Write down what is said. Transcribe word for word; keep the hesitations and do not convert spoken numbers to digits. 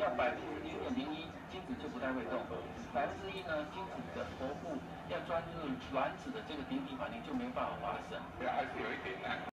要百分之零点零一，精子就不太会动；百分之一呢，精子的头部要钻入卵子的这个顶体反应就没有办法发生。 还是有一点难。